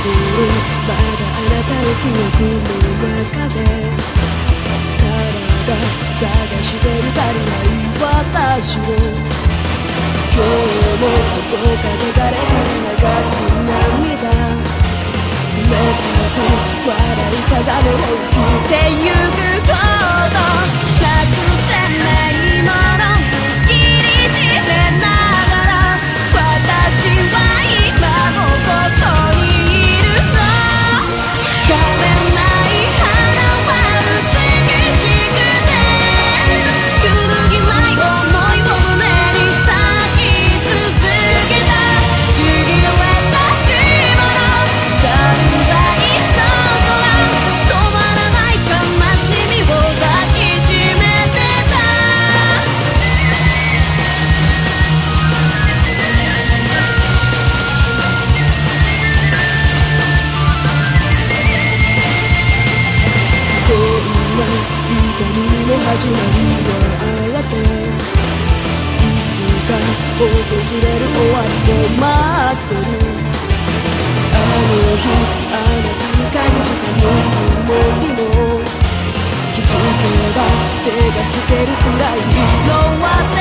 まだあなたの記憶の中で体探してる足りない私を今日もどこかで誰かに流す涙冷たく笑いさがめを生きてゆくことなくせないもの握りしめながら私は今もここにいるの枯れない花は美しくて揺るぎない想いを胸に咲き続けたちぎれた雲の断罪の空止まらない悲しみを抱きしめてたこんな痛みにも始まりがあっていつか訪れる終わりを待ってるあの日あなたに感じたぬくもりも気づけば手が透けるくらい色褪せ